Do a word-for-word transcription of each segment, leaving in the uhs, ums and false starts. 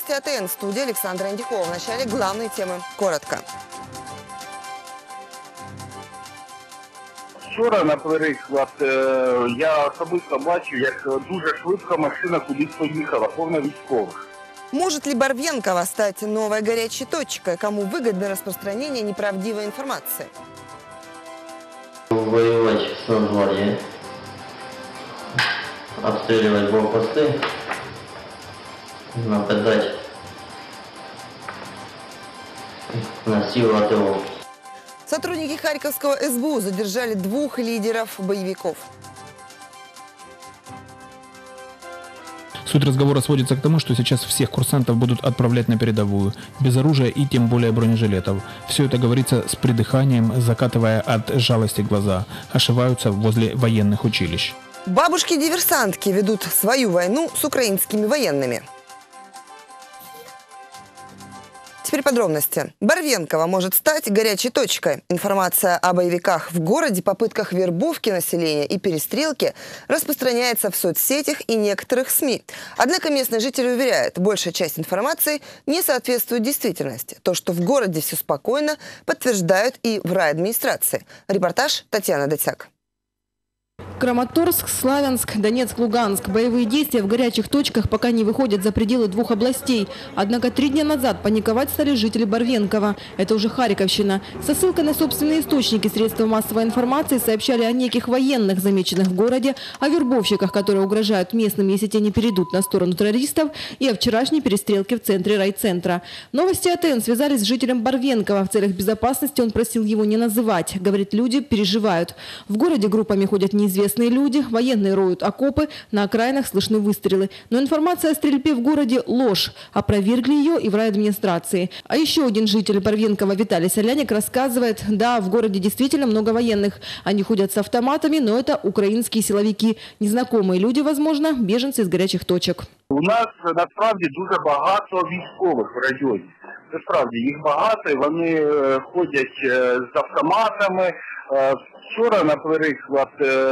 Новости АТН. В студии Александра Андюхова. В начале главные темы. Коротко. Вчора, наприклад, я особисто бачив, як дуже швидко машина кудись поїхала, повна військових. Может ли Барвенково стать новой горячей точкой? Кому выгодно распространение неправдивой информации? Воевать с названием, обстреливать блокпосты, нападать на силу АТО. Сотрудники Харьковского эс бэ у задержали двух лидеров боевиков. Суть разговора сводится к тому, что сейчас всех курсантов будут отправлять на передовую, без оружия и тем более бронежилетов. Все это говорится с придыханием, закатывая от жалости глаза. Ошиваются возле военных училищ. Бабушки-диверсантки ведут свою войну с украинскими военными. Теперь подробности. Барвенково может стать горячей точкой. Информация о боевиках в городе, попытках вербовки населения и перестрелки распространяется в соцсетях и некоторых СМИ. Однако местные жители уверяют, большая часть информации не соответствует действительности. То, что в городе все спокойно, подтверждают и в райадминистрации. Репортаж Татьяна Датяк. Краматорск, Славянск, Донецк, Луганск. Боевые действия в горячих точках пока не выходят за пределы двух областей. Однако три дня назад паниковать стали жители Барвенкова. Это уже Харьковщина. Со ссылкой на собственные источники средства массовой информации сообщали о неких военных, замеченных в городе, о вербовщиках, которые угрожают местным, если те не перейдут на сторону террористов, и о вчерашней перестрелке в центре райцентра. Новости АТН связались с жителем Барвенкова. В целях безопасности он просил его не называть. Говорит, люди переживают. В городе группами ходят неизвестные люди, военные роют окопы, на окраинах слышны выстрелы. Но информация о стрельбе в городе – ложь. Опровергли ее и в райадминистрации. А еще один житель Барвенкова Виталий Соляник рассказывает, да, в городе действительно много военных. Они ходят с автоматами, но это украинские силовики. Незнакомые люди, возможно, беженцы из горячих точек. У нас насправді дуже багато військових в районі. Насправді їх багато, і вони ходять з автоматами. Вчора, наприклад,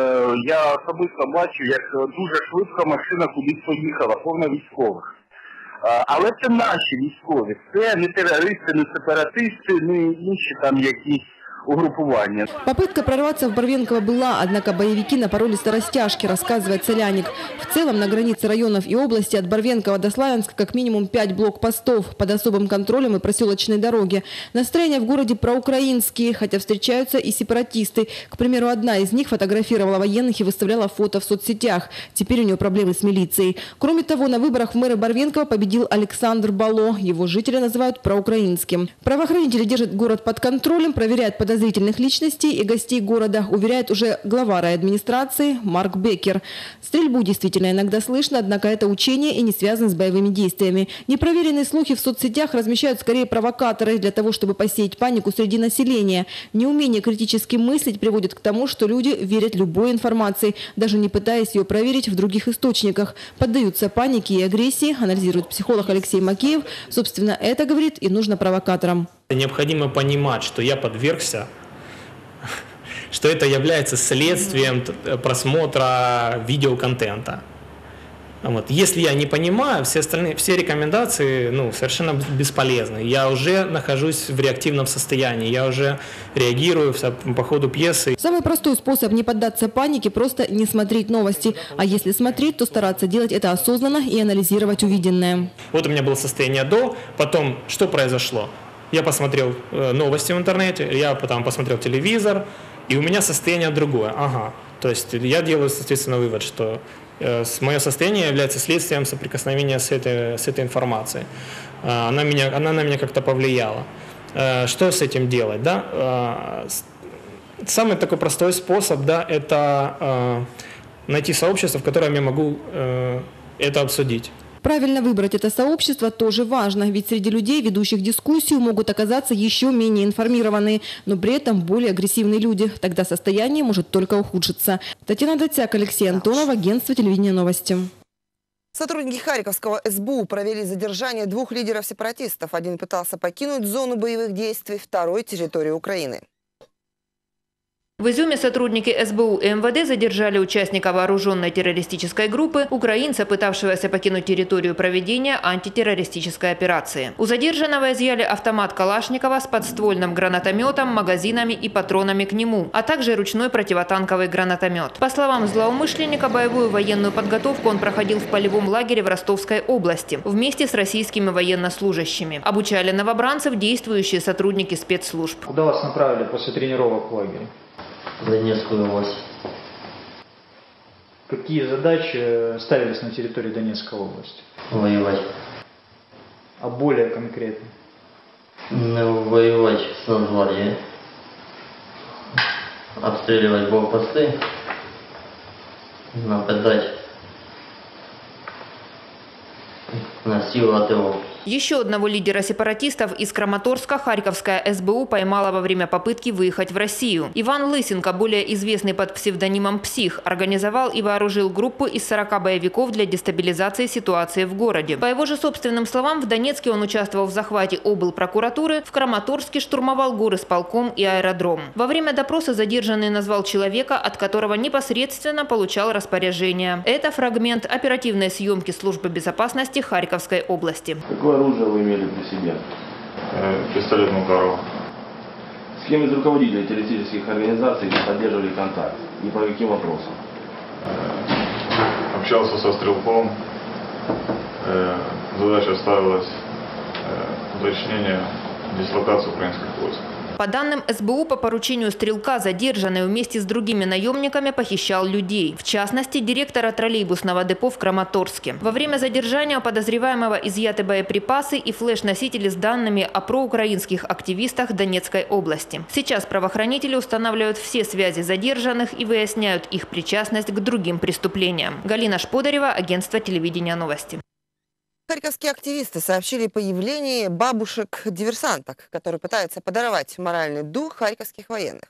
я особисто бачив, як дуже швидко машина кудись поїхала, повна військових. Але це наші військові, це не терористи, не сепаратисти, не інші там якісь угрупування. Попытка прорваться в Барвенково была, однако боевики напоролись на растяжки, рассказывает Соляник. В целом на границе районов и области от Барвенкова до Славянска как минимум пять блокпостов под особым контролем и проселочной дороги. Настроения в городе проукраинские, хотя встречаются и сепаратисты. К примеру, одна из них фотографировала военных и выставляла фото в соцсетях. Теперь у нее проблемы с милицией. Кроме того, на выборах в мэры Барвенкова победил Александр Бало. Его жители называют проукраинским. Правоохранители держат город под контролем, проверяют подозрительных личностей и гостей города, уверяет уже глава райадминистрации Марк Беккер. Стрельбу действительно иногда слышно, однако это учение и не связано с боевыми действиями. Непроверенные слухи в соцсетях размещают скорее провокаторы для того, чтобы посеять панику среди населения. Неумение критически мыслить приводит к тому, что люди верят любой информации, даже не пытаясь ее проверить в других источниках. Поддаются панике и агрессии, анализирует психолог Алексей Макеев. Собственно, это, говорит, и нужно провокаторам. Необходимо понимать, что я подвергся, что это является следствием просмотра видеоконтента. Вот. Если я не понимаю, все остальные, все рекомендации ну, совершенно бесполезны. Я уже нахожусь в реактивном состоянии, я уже реагирую по ходу пьесы. Самый простой способ не поддаться панике – просто не смотреть новости. А если смотреть, то стараться делать это осознанно и анализировать увиденное. Вот у меня было состояние до, потом что произошло? Я посмотрел э, новости в интернете, я потом посмотрел телевизор, и у меня состояние другое. Ага. То есть я делаю, соответственно, вывод, что э, мое состояние является следствием соприкосновения с этой, с этой информацией. Э, она, меня, она на меня как-то повлияла. Э, что с этим делать? Да? Э, самый такой простой способ, да, это э, найти сообщество, в котором я могу э, это обсудить. Правильно выбрать это сообщество тоже важно, ведь среди людей, ведущих дискуссию, могут оказаться еще менее информированные, но при этом более агрессивные люди. Тогда состояние может только ухудшиться. Татьяна Датяк, Алексей Антонов, агентство телевидения «Новости». Сотрудники Харьковского эс бэ у провели задержание двух лидеров сепаратистов. Один пытался покинуть зону боевых действий, второй – территорию Украины. В Изюме сотрудники эс бэ у и эм вэ дэ задержали участника вооруженной террористической группы, украинца, пытавшегося покинуть территорию проведения антитеррористической операции. У задержанного изъяли автомат Калашникова с подствольным гранатометом, магазинами и патронами к нему, а также ручной противотанковый гранатомет. По словам злоумышленника, боевую военную подготовку он проходил в полевом лагере в Ростовской области вместе с российскими военнослужащими. Обучали новобранцев действующие сотрудники спецслужб. Куда вас направили после тренировок в лагере? В Донецкую область. Какие задачи ставились на территории Донецкой области? Воевать. А более конкретно? Ну, воевать с Нацгвардией. Обстреливать блокпосты. Нападать на силы а тэ о. Еще одного лидера сепаратистов из Краматорска Харьковская эс бэ у поймала во время попытки выехать в Россию. Иван Лысенко, более известный под псевдонимом «Псих», организовал и вооружил группу из сорока боевиков для дестабилизации ситуации в городе. По его же собственным словам, в Донецке он участвовал в захвате облпрокуратуры, в Краматорске штурмовал горисполком и аэродром. Во время допроса задержанный назвал человека, от которого непосредственно получал распоряжение. Это фрагмент оперативной съемки службы безопасности Харьковской области. Какое оружие вы имели при себе? Пистолет Макарова. С кем из руководителей террористических организаций вы поддерживали контакт? И по каким вопросам? Общался со Стрелком. Задача ставилась уточнение дислокации украинских войск. По данным эс бэ у, по поручению Стрелка задержанный вместе с другими наемниками похищал людей. В частности, директора троллейбусного депо в Краматорске. Во время задержания у подозреваемого изъяты боеприпасы и флеш-носители с данными о проукраинских активистах Донецкой области. Сейчас правоохранители устанавливают все связи задержанных и выясняют их причастность к другим преступлениям. Галина Шподарева, агентство телевидения «Новости». Харьковские активисты сообщили о появлении бабушек-диверсанток, которые пытаются подорвать моральный дух харьковских военных.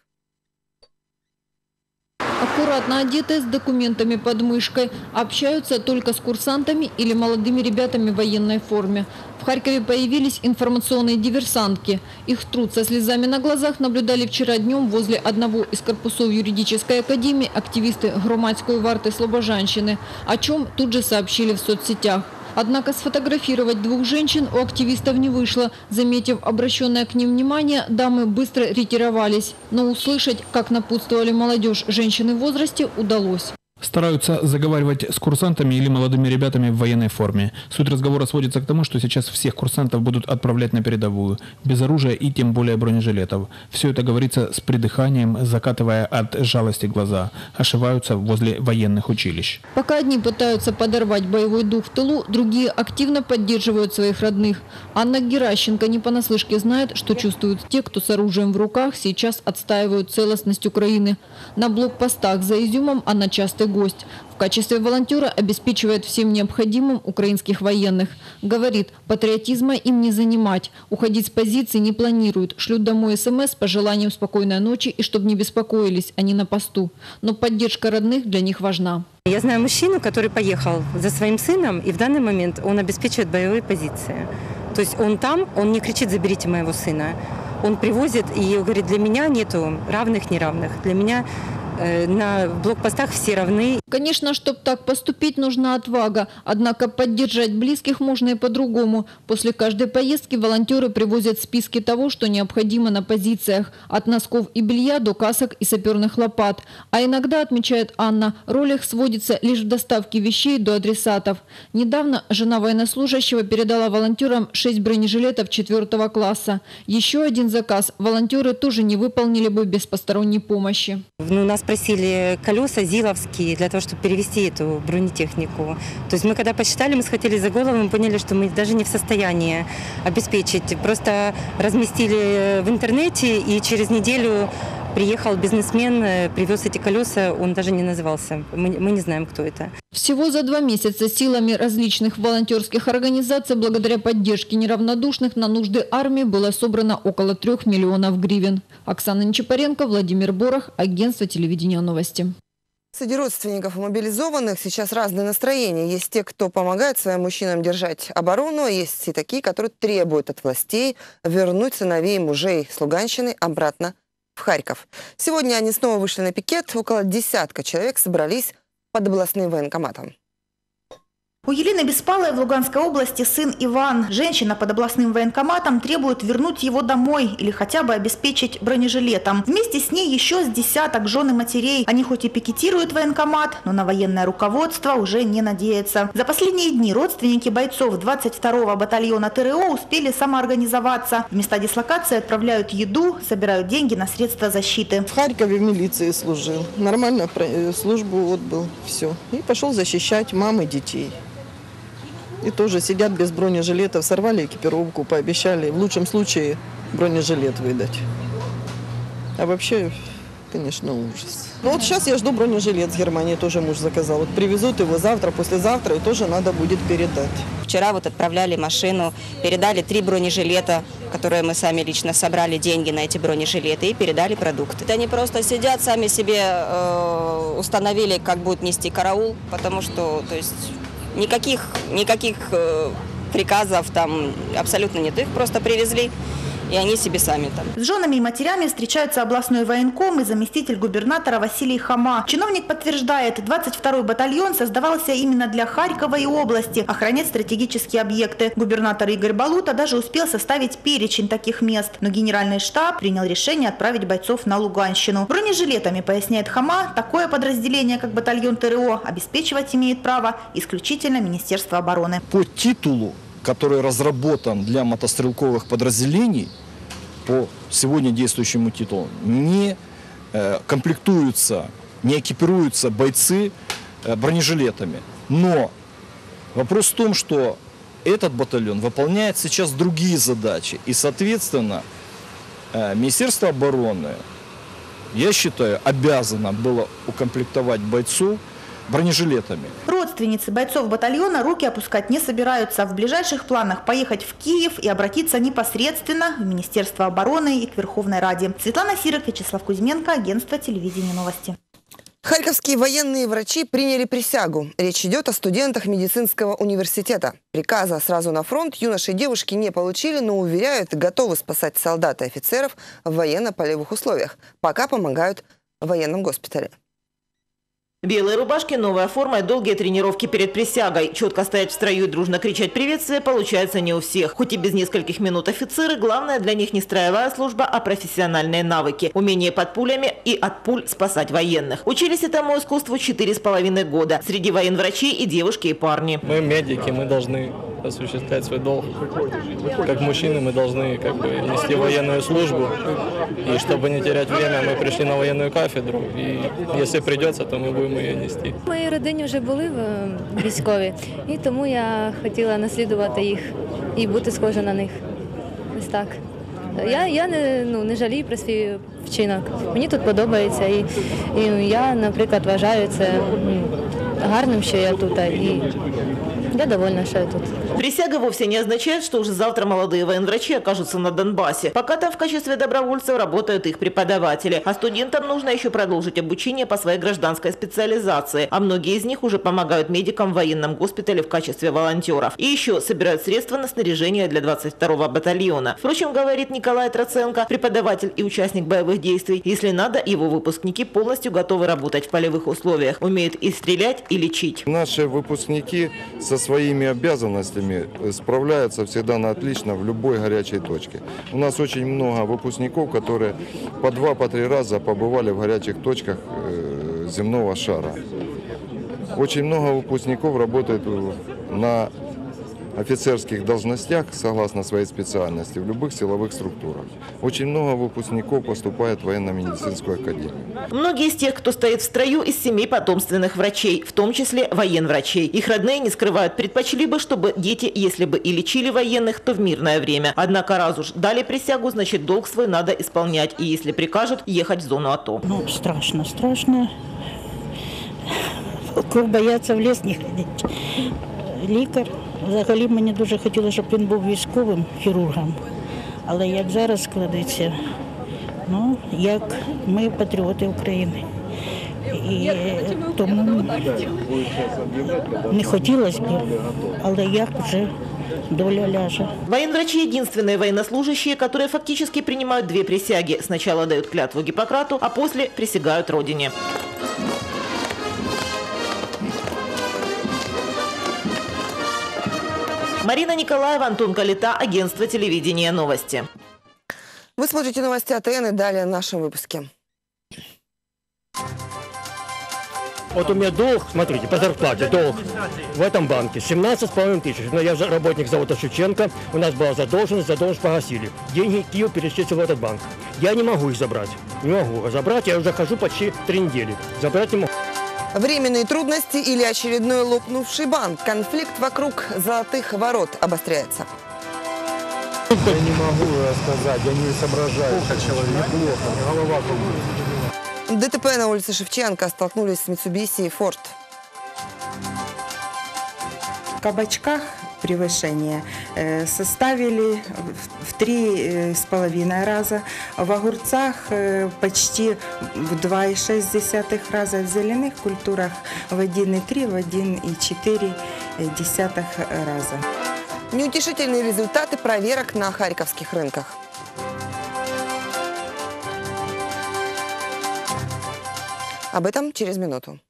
Аккуратно одетые, с документами под мышкой, общаются только с курсантами или молодыми ребятами в военной форме. В Харькове появились информационные диверсантки. Их труд со слезами на глазах наблюдали вчера днем возле одного из корпусов юридической академии активисты Громадской варты Слобожанщины, о чем тут же сообщили в соцсетях. Однако сфотографировать двух женщин у активистов не вышло. Заметив обращенное к ним внимание, дамы быстро ретировались. Но услышать, как напутствовали молодежь женщины в возрасте, удалось. Стараются заговаривать с курсантами или молодыми ребятами в военной форме. Суть разговора сводится к тому, что сейчас всех курсантов будут отправлять на передовую, без оружия и тем более бронежилетов. Все это говорится с придыханием, закатывая от жалости глаза. Ошиваются возле военных училищ. Пока одни пытаются подорвать боевой дух в тылу, другие активно поддерживают своих родных. Анна Геращенко не понаслышке знает, что чувствуют те, кто с оружием в руках сейчас отстаивают целостность Украины. На блокпостах за Изюмом она часто гость. В качестве волонтера обеспечивает всем необходимым украинских военных. Говорит, патриотизма им не занимать. Уходить с позиции не планируют. Шлют домой смс с пожеланием спокойной ночи и чтобы не беспокоились, они на посту. Но поддержка родных для них важна. Я знаю мужчину, который поехал за своим сыном, и в данный момент он обеспечивает боевые позиции. То есть он там, он не кричит «заберите моего сына». Он привозит и говорит, для меня нету равных, неравных. Для меня на блокпостах все равны. Конечно, чтобы так поступить, нужна отвага. Однако поддержать близких можно и по-другому. После каждой поездки волонтеры привозят списки того, что необходимо на позициях. От носков и белья до касок и саперных лопат. А иногда, отмечает Анна, роль их сводится лишь в доставке вещей до адресатов. Недавно жена военнослужащего передала волонтерам шесть бронежилетов четвертого класса. Еще один заказ волонтеры тоже не выполнили бы без посторонней помощи. Ну, нас просили колеса зиловские для того, чтобы перевести эту бронетехнику. То есть мы когда посчитали, мы схватили за голову, мы поняли, что мы даже не в состоянии обеспечить. Просто разместили в интернете, и через неделю приехал бизнесмен, привез эти колеса, он даже не назывался. Мы, мы не знаем, кто это. Всего за два месяца силами различных волонтерских организаций благодаря поддержке неравнодушных на нужды армии было собрано около трех миллионов гривен. Оксана Нечапаренко, Владимир Борох, агентство телевидения «Новости». Среди родственников мобилизованных сейчас разные настроения. Есть те, кто помогает своим мужчинам держать оборону, а есть и такие, которые требуют от властей вернуть сыновей и мужей с Луганщины обратно в Харьков. Сегодня они снова вышли на пикет. Около десятка человек собрались под областным военкоматом. У Елены Беспалой в Луганской области сын Иван. Женщина под областным военкоматом требует вернуть его домой или хотя бы обеспечить бронежилетом. Вместе с ней еще с десяток жен и матерей. Они хоть и пикетируют военкомат, но на военное руководство уже не надеются. За последние дни родственники бойцов двадцать второго батальона ТРО успели самоорганизоваться. В места дислокации отправляют еду, собирают деньги на средства защиты. В Харькове в милиции служил. Нормально службу отбыл. Все. И пошел защищать мам и детей. И тоже сидят без бронежилетов, сорвали экипировку, пообещали в лучшем случае бронежилет выдать. А вообще, конечно, ужас. Ну вот сейчас я жду бронежилет с Германии, тоже муж заказал. Вот привезут его завтра, послезавтра, и тоже надо будет передать. Вчера вот отправляли машину, передали три бронежилета, которые мы сами лично собрали деньги на эти бронежилеты и передали продукты. Они просто сидят, сами себе э, установили, как будет нести караул, потому что, то есть... Никаких, никаких э, приказов там абсолютно нет. Их просто привезли, и они себе сами там. С женами и матерями встречаются областной военком и заместитель губернатора Василий Хома. Чиновник подтверждает, двадцать второй батальон создавался именно для Харькова и области, охранять стратегические объекты. Губернатор Игорь Балута даже успел составить перечень таких мест. Но генеральный штаб принял решение отправить бойцов на Луганщину. Бронежилетами, поясняет Хома, такое подразделение, как батальон ТРО, обеспечивать имеет право исключительно Министерство обороны. По титулу, который разработан для мотострелковых подразделений, по сегодня действующему титулу, не э, комплектуются, не экипируются бойцы э, бронежилетами. Но вопрос в том, что этот батальон выполняет сейчас другие задачи. И, соответственно, э, Министерство обороны, я считаю, обязано было укомплектовать бойцов бронежилетами. Родственницы бойцов батальона руки опускать не собираются. В ближайших планах поехать в Киев и обратиться непосредственно в Министерство обороны и к Верховной Раде. Светлана Сирок, Вячеслав Кузьменко, агентство телевидения «Новости». Харьковские военные врачи приняли присягу. Речь идет о студентах медицинского университета. Приказа сразу на фронт юноши и девушки не получили, но уверяют, готовы спасать солдат и офицеров в военно-полевых условиях, пока помогают в военном госпитале. Белые рубашки, новая форма и долгие тренировки перед присягой. Четко стоять в строю и дружно кричать приветствие получается не у всех. Хоть и без нескольких минут офицеры, главное для них не строевая служба, а профессиональные навыки. Умение под пулями и от пуль спасать военных. Учились этому искусству четыре с половиной года. Среди военврачей и девушки, и парни. Мы медики, мы должны осуществлять свой долг. Как мужчины мы должны как бы нести военную службу. И чтобы не терять время, мы пришли на военную кафедру. И если придется, то мы будем її нести. В моїй родині вже були військові, і тому я хотіла наслідувати їх і бути схожа на них. Ось так. Я, я не, ну, не жалію про свій вчинок. Мені тут подобається. І, і я, наприклад, вважаю це гарним, що я тут. І я довольна, что я тут. Присяга вовсе не означает, что уже завтра молодые военврачи окажутся на Донбассе. Пока там в качестве добровольцев работают их преподаватели. А студентам нужно еще продолжить обучение по своей гражданской специализации. А многие из них уже помогают медикам в военном госпитале в качестве волонтеров. И еще собирают средства на снаряжение для двадцать второго батальона. Впрочем, говорит Николай Троценко, преподаватель и участник боевых действий, если надо, его выпускники полностью готовы работать в полевых условиях. Умеют и стрелять, и лечить. Наши выпускники со своими обязанностями справляются всегда на отлично в любой горячей точке. У нас очень много выпускников, которые по два, по три раза побывали в горячих точках земного шара. Очень много выпускников работает на офицерских должностях, согласно своей специальности, в любых силовых структурах. Очень много выпускников поступает в военно-медицинскую академию. Многие из тех, кто стоит в строю, из семей потомственных врачей, в том числе военврачей. Их родные, не скрывают, предпочли бы, чтобы дети, если бы и лечили военных, то в мирное время. Однако раз уж дали присягу, значит долг свой надо исполнять. И если прикажут, ехать в зону АТО. Ну, страшно, страшно. Бояться в ліс не ходити. Лікар. Взагалі мені дуже хотілося, щоб він був військовим хірургом. Але як зараз складеться, ну, як ми патріоти України. І тому не хотілося б, але як вже доля ляжет. Военврачи – единственные военнослужащие, которые фактически принимают две присяги. Сначала дают клятву Гиппократу, а после присягают Родине. Марина Николаева, Антон Калита, агентство телевидения «Новости». Вы смотрите новости А Т Н и далее в нашем выпуске. Вот у меня долг, смотрите, по зарплате, долг в этом банке семнадцать с половиной тысяч. Но я же работник завода Шевченко, у нас была задолженность, задолженность погасили. Деньги Киев перечислил в этот банк. Я не могу их забрать, не могу забрать, я уже хожу почти три недели. Забрать не могу. Временные трудности или очередной лопнувший банк. Конфликт вокруг золотых ворот обостряется. Я не могу рассказать, я не соображаю. Неплохо, голова кругом. Д Т П на улице Шевченко столкнулись с Mitsubishi и Ford. В кабачках превышение составили в три с половиной раза, в огурцах почти в два и шесть десятых раза, в зеленых культурах в один и три, в один и четыре десятых раза. Неутешительные результаты проверок на харьковских рынках. Об этом через минуту.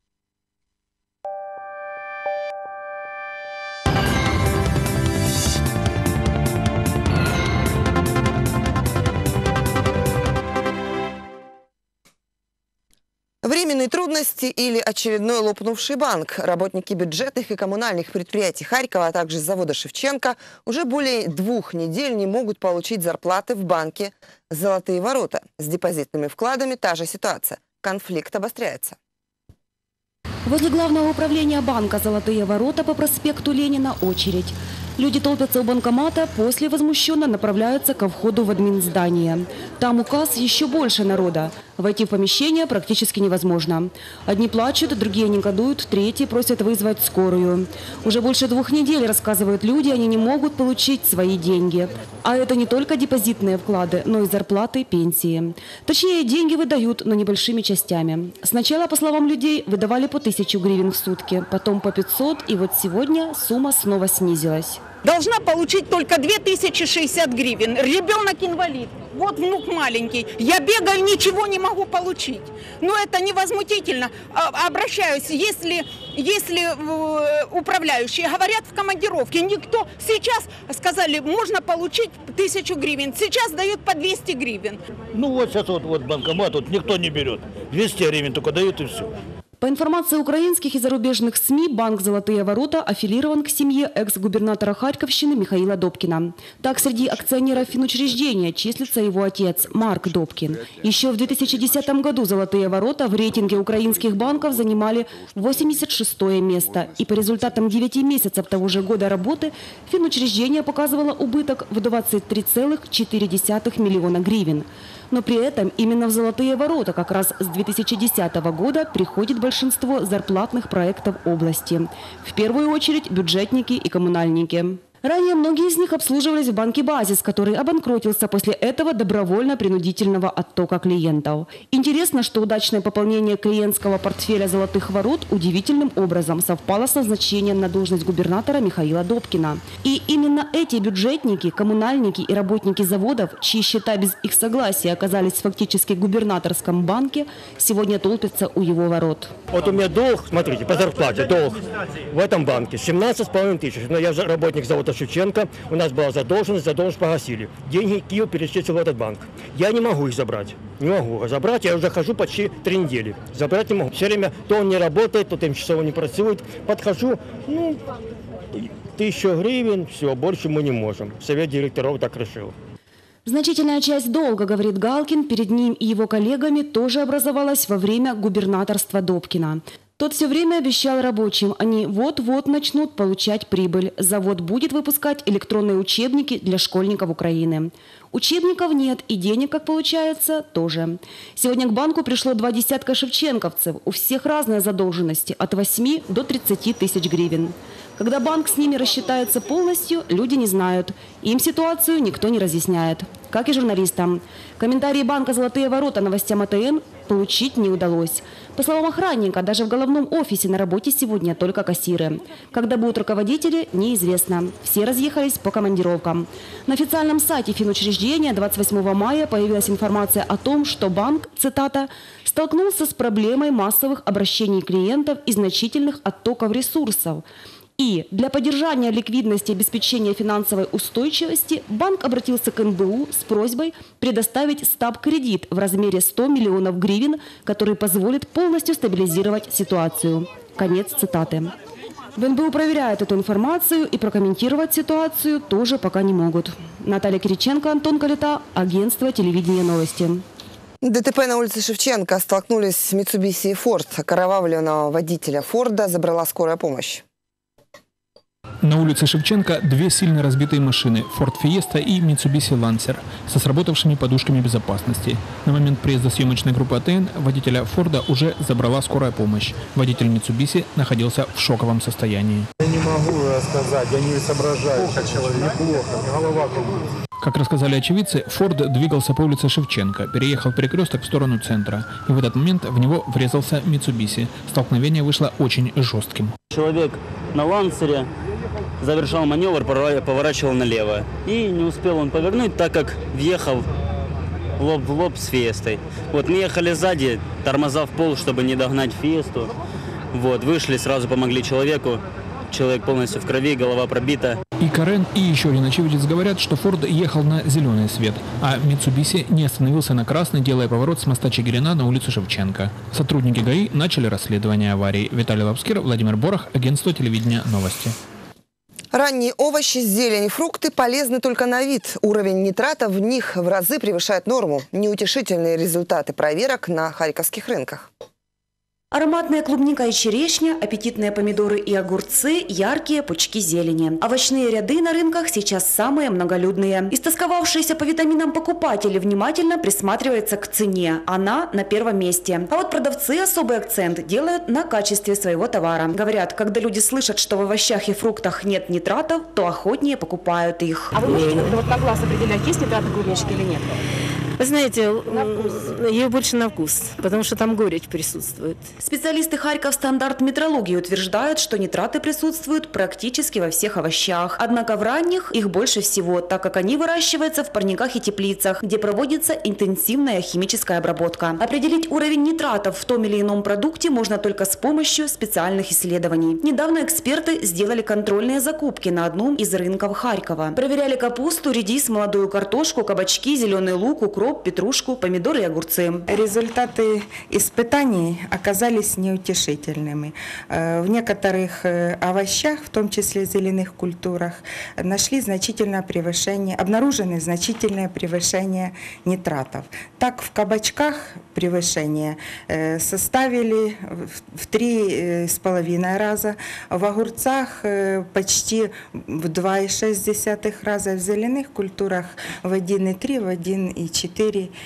Временные трудности или очередной лопнувший банк. Работники бюджетных и коммунальных предприятий Харькова, а также завода Шевченко уже более двух недель не могут получить зарплаты в банке «Золотые ворота». С депозитными вкладами та же ситуация. Конфликт обостряется. Возле главного управления банка «Золотые ворота» по проспекту Ленина очередь. Люди толпятся у банкомата, после возмущенно направляются ко входу в админздание. Там указ еще больше народа. Войти в помещение практически невозможно. Одни плачут, другие негодуют, третьи просят вызвать скорую. Уже больше двух недель, рассказывают люди, они не могут получить свои деньги. А это не только депозитные вклады, но и зарплаты, пенсии. Точнее, деньги выдают, но небольшими частями. Сначала, по словам людей, выдавали по тысячу гривен в сутки, потом по пятьсот, и вот сегодня сумма снова снизилась. Должна получить только две тысячи шестьдесят гривен. Ребенок инвалид. Вот внук маленький. Я бегаю, ничего не могу получить. Но это невозмутительно. Обращаюсь, если, если управляющие говорят в командировке, никто... Сейчас сказали, можно получить тысячу гривен. Сейчас дают по двести гривен. Ну вот сейчас вот, вот банкомат, тут никто не берет. двести гривен только дают и все. По информации украинских и зарубежных СМИ, банк «Золотые ворота» аффилирован к семье экс-губернатора Харьковщины Михаила Добкина. Так, среди акционеров финучреждения числится его отец Марк Добкин. Еще в две тысячи десятом году «Золотые ворота» в рейтинге украинских банков занимали восемьдесят шестое место. И по результатам девяти месяцев того же года работы финучреждение показывало убыток в двадцать три целых четыре десятых миллиона гривен. Но при этом именно в «Золотые ворота» как раз с две тысячи десятого года приходит большинство зарплатных проектов области. В первую очередь бюджетники и коммунальники. Ранее многие из них обслуживались в банке «Базис», который обанкротился после этого добровольно-принудительного оттока клиентов. Интересно, что удачное пополнение клиентского портфеля «Золотых ворот» удивительным образом совпало с назначением на должность губернатора Михаила Добкина. И именно эти бюджетники, коммунальники и работники заводов, чьи счета без их согласия оказались фактически в губернаторском банке, сегодня толпятся у его ворот. Вот у меня долг, смотрите, по зарплате, долг в этом банке семнадцать с половиной тысяч. Но я же работник завода Шевченко, у нас была задолженность, задолженность погасили. Деньги Киев перечислил в этот банк. Я не могу их забрать. Не могу забрать, я уже хожу почти три недели. Забрать не могу. Все время то он не работает, то тимчасово не працюет. Подхожу, ну, тысячу гривен, все, больше мы не можем. Совет директоров так решил. Значительная часть долга, говорит Галкин, перед ним и его коллегами тоже образовалась во время губернаторства Добкина. Тот все время обещал рабочим, они вот-вот начнут получать прибыль. Завод будет выпускать электронные учебники для школьников Украины. Учебников нет и денег, как получается, тоже. Сегодня к банку пришло два десятка шевченковцев. У всех разные задолженности – от восьми до тридцати тысяч гривен. Когда банк с ними рассчитается полностью, люди не знают. Им ситуацию никто не разъясняет. Как и журналистам. Комментарии банка «Золотые ворота» новостям А Т Н получить не удалось. По словам охранника, даже в головном офисе на работе сегодня только кассиры. Когда будут руководители, неизвестно. Все разъехались по командировкам. На официальном сайте финучреждения двадцать восьмого мая появилась информация о том, что банк, цитата, «столкнулся с проблемой массовых обращений клиентов и значительных оттоков ресурсов». И для поддержания ликвидности и обеспечения финансовой устойчивости банк обратился к Н Б У с просьбой предоставить стаб-кредит в размере ста миллионов гривен, который позволит полностью стабилизировать ситуацию. Конец цитаты. В Н Б У проверяют эту информацию и прокомментировать ситуацию тоже пока не могут. Наталья Кириченко, Антон Калита, агентство телевидения «Новости». Д Т П на улице Шевченко. Столкнулись с Mitsubishi и Ford. Окровавленного водителя Форда забрала скорая помощь. На улице Шевченко две сильно разбитые машины – Ford Fiesta и Mitsubishi Lancer со сработавшими подушками безопасности. На момент приезда съемочной группы А Т Н водителя Форда уже забрала скорая помощь. Водитель Mitsubishi находился в шоковом состоянии. Я не могу рассказать, я не соображаю. Плохо человек, неплохо, голова кругом. Как рассказали очевидцы, Форд двигался по улице Шевченко, переехал перекресток в сторону центра. И в этот момент в него врезался Mitsubishi. Столкновение вышло очень жестким. Человек на Лансере завершал маневр, поворачивал налево. И не успел он повернуть, так как въехал лоб в лоб с Фиестой. Вот мы ехали сзади, тормоза в пол, чтобы не догнать Фиесту. Вот, вышли, сразу помогли человеку. Человек полностью в крови, голова пробита. И Карен, и еще один очевидец говорят, что Форд ехал на зеленый свет, а Mitsubishi не остановился на красный, делая поворот с моста Чигирина на улицу Шевченко. Сотрудники Г А И начали расследование аварии. Виталий Лапскир, Владимир Борох, агентство телевидения «Новости». Ранние овощи, зелень и фрукты полезны только на вид. Уровень нитрата в них в разы превышает норму. Неутешительные результаты проверок на харьковских рынках. Ароматная клубника и черешня, аппетитные помидоры и огурцы, яркие пучки зелени. Овощные ряды на рынках сейчас самые многолюдные. Истосковавшиеся по витаминам покупатели внимательно присматриваются к цене. Она на первом месте. А вот продавцы особый акцент делают на качестве своего товара. Говорят, когда люди слышат, что в овощах и фруктах нет нитратов, то охотнее покупают их. А вы можете вот на глаз определять, есть нитраты клубнички или нет? Вы знаете, ей больше на вкус, потому что там горечь присутствует. Специалисты Харьков стандарт метрологии утверждают, что нитраты присутствуют практически во всех овощах. Однако в ранних их больше всего, так как они выращиваются в парниках и теплицах, где проводится интенсивная химическая обработка. Определить уровень нитратов в том или ином продукте можно только с помощью специальных исследований. Недавно эксперты сделали контрольные закупки на одном из рынков Харькова. Проверяли капусту, редис, молодую картошку, кабачки, зеленый лук, укроп, петрушку, помидоры и огурцы. Результаты испытаний оказались неутешительными. В некоторых овощах, в том числе зеленых культурах, нашли значительное превышение, обнаружены значительное превышение нитратов. Так, в кабачках превышение составили в три с половиной раза, в огурцах почти в два и шесть десятых раза, в зеленых культурах в один и три, в один и четыре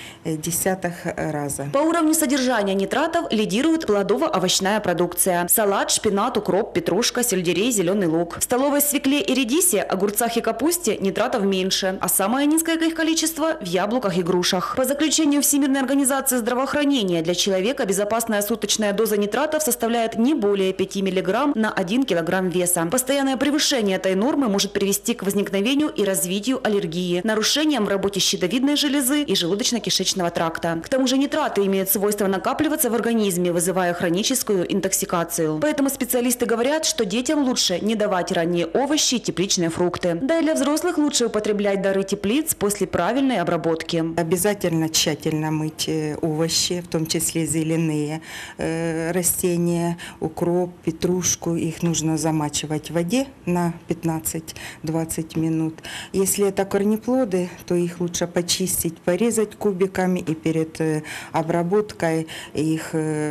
раза. По уровню содержания нитратов лидирует плодово-овощная продукция. Салат, шпинат, укроп, петрушка, сельдерей, зеленый лук. В столовой свекле и редисе, огурцах и капусте нитратов меньше, а самое низкое их количество в яблоках и грушах. По заключению Всемирной организации здравоохранения, для человека безопасная суточная доза нитратов составляет не более пяти миллиграмм на один килограмм веса. Постоянное превышение этой нормы может привести к возникновению и развитию аллергии, нарушениям в работе щитовидной железы и желудочно-кишечного тракта. К тому же нитраты имеют свойство накапливаться в организме, вызывая хроническую интоксикацию. Поэтому специалисты говорят, что детям лучше не давать ранние овощи и тепличные фрукты. Да и для взрослых лучше употреблять дары теплиц после правильной обработки. Обязательно тщательно мыть овощи, в том числе зеленые э, растения, укроп, петрушку. Их нужно замачивать в воде на пятнадцать-двадцать минут. Если это корнеплоды, то их лучше почистить, порезать нарезать кубиками, и перед обработкой их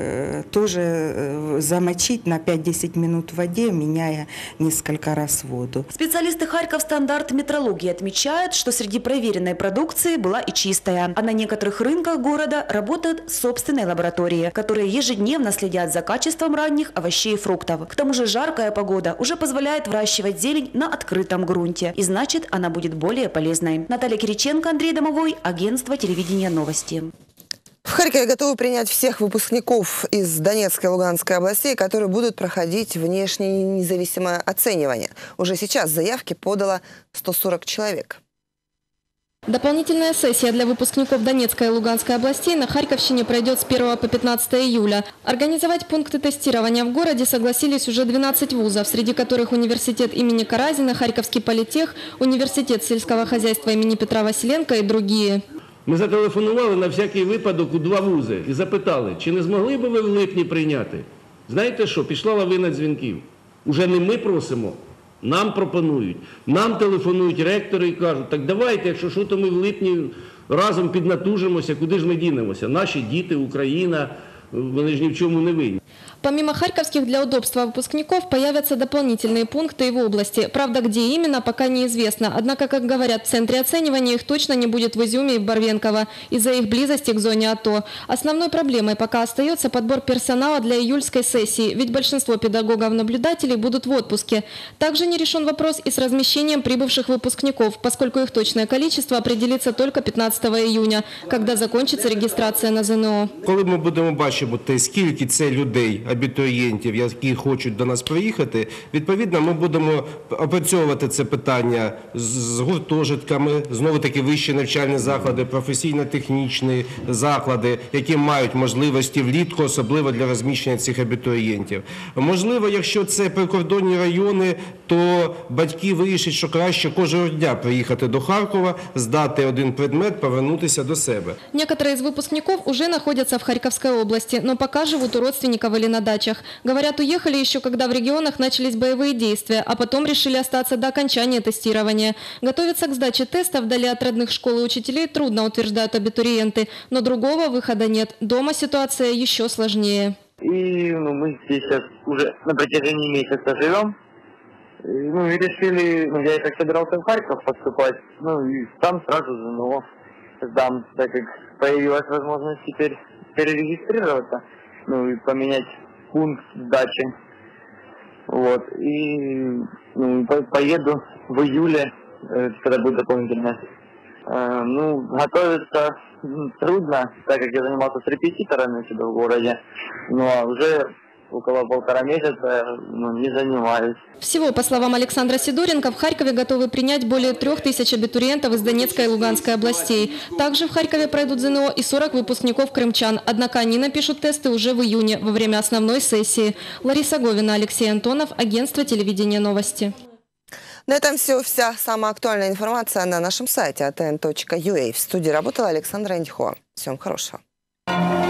тоже замочить на пять-десять минут в воде, меняя несколько раз воду. Специалисты Харьков-Стандарт метрологии отмечают, что среди проверенной продукции была и чистая. А на некоторых рынках города работают собственные лаборатории, которые ежедневно следят за качеством ранних овощей и фруктов. К тому же жаркая погода уже позволяет выращивать зелень на открытом грунте. И значит, она будет более полезной. Наталья Кириченко, Андрей Домовой, агентство телевидения «Новости». В Харькове готовы принять всех выпускников из Донецкой и Луганской областей, которые будут проходить внешнее независимое оценивание. Уже сейчас заявки подало сто сорок человек. Дополнительная сессия для выпускников Донецкой и Луганской областей на Харьковщине пройдет с первого по пятнадцатое июля. Организовать пункты тестирования в городе согласились уже двенадцать вузов, среди которых университет имени Каразина, Харьковский политех, университет сельского хозяйства имени Петра Василенко и другие. Ми зателефонували на всякий випадок у два вузи і запитали, чи не змогли би ви в липні прийняти. Знаєте що, пішла лавина дзвінків. Уже не ми просимо, нам пропонують. Нам телефонують ректори і кажуть, так давайте, якщо що, то ми в липні разом піднатужимося, куди ж ми дінемося. Наші діти, Україна, вони ж ні в чому не винні. Помимо харьковских, для удобства выпускников появятся дополнительные пункты и в области. Правда, где именно, пока неизвестно. Однако, как говорят, в центре оценивания их точно не будет в Изюме и в Барвенково из-за их близости к зоне АТО. Основной проблемой пока остается подбор персонала для июльской сессии, ведь большинство педагогов-наблюдателей будут в отпуске. Также не решен вопрос и с размещением прибывших выпускников, поскольку их точное количество определится только пятнадцатого июня, когда закончится регистрация на ЗНО. Коли ми будемо бачити, скільки це людей, абітурієнтів, які хочуть до нас приїхати, відповідно, ми будемо опрацьовувати це питання з гуртожитками, знову-таки вищі навчальні заклади, професійно-технічні заклади, які мають можливості влітку, особливо для розміщення цих абітурієнтів. Можливо, якщо це прикордонні райони, то батьки вирішать, що краще кожного дня приїхати до Харкова, здати один предмет, повернутися до себе. Некоторые из выпускников уже находятся в Харьковской области, но пока живут у родственников или на дачах. Говорят, уехали еще, когда в регионах начались боевые действия, а потом решили остаться до окончания тестирования. Готовиться к сдаче тестов вдали от родных школ и учителей трудно, утверждают абитуриенты, но другого выхода нет. Дома ситуация еще сложнее. И ну, мы здесь сейчас уже на протяжении месяца живем. Ну и решили, ну я и так собирался в Харьков поступать, ну и там сразу же, ну, сдам, так как появилась возможность теперь перерегистрироваться, ну и поменять пункт сдачи. Вот. И ну, по поеду в июле, когда будет дополнительно. Э, ну, готовиться трудно, так как я занимался с репетиторами сюда в городе, ну а уже около полтора месяца ну, не занимаюсь. Всего, по словам Александра Сидоренко, в Харькове готовы принять более трех тысяч абитуриентов из Донецкой и Луганской областей. Также в Харькове пройдут ЗНО и сорок выпускников крымчан. Однако они напишут тесты уже в июне, во время основной сессии. Лариса Говина, Алексей Антонов, агентство телевидения «Новости». На этом все. Вся самая актуальная информация на нашем сайте а тэ эн точка ю а. В студии работала Александра Андихова. Всем хорошего.